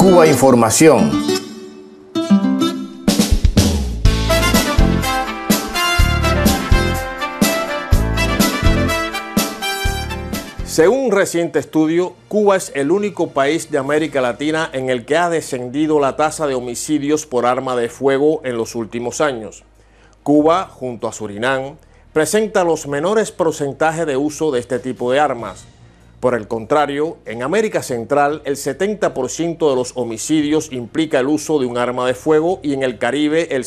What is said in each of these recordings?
Cuba Información. Según un reciente estudio, Cuba es el único país de América Latina en el que ha descendido la tasa de homicidios por arma de fuego en los últimos años. Cuba, junto a Surinam, presenta los menores porcentajes de uso de este tipo de armas. Por el contrario, en América Central, el 70% de los homicidios implica el uso de un arma de fuego y en el Caribe el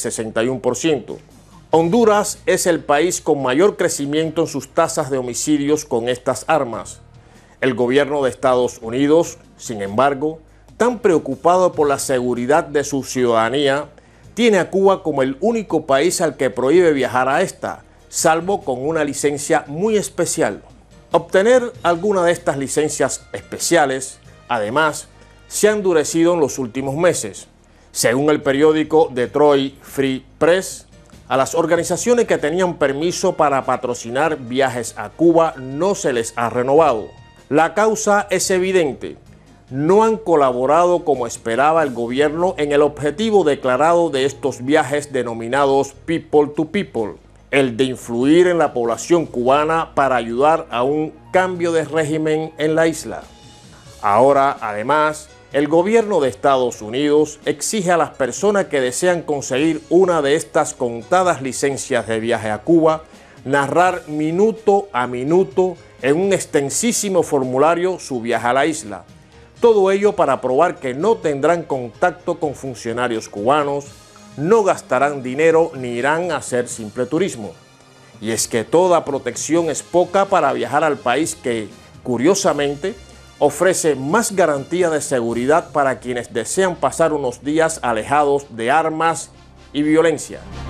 61%. Honduras es el país con mayor crecimiento en sus tasas de homicidios con estas armas. El gobierno de Estados Unidos, sin embargo, tan preocupado por la seguridad de su ciudadanía, tiene a Cuba como el único país al que prohíbe viajar a esta, salvo con una licencia muy especial. Obtener alguna de estas licencias especiales, además, se ha endurecido en los últimos meses. Según el periódico Detroit Free Press, a las organizaciones que tenían permiso para patrocinar viajes a Cuba no se les ha renovado. La causa es evidente. No han colaborado como esperaba el gobierno en el objetivo declarado de estos viajes denominados People to People, el de influir en la población cubana para ayudar a un cambio de régimen en la isla. Ahora, además, el gobierno de Estados Unidos exige a las personas que desean conseguir una de estas contadas licencias de viaje a Cuba narrar minuto a minuto en un extensísimo formulario su viaje a la isla. Todo ello para probar que no tendrán contacto con funcionarios cubanos, no gastarán dinero ni irán a hacer simple turismo. Y es que toda protección es poca para viajar al país que, curiosamente, ofrece más garantía de seguridad para quienes desean pasar unos días alejados de armas y violencia.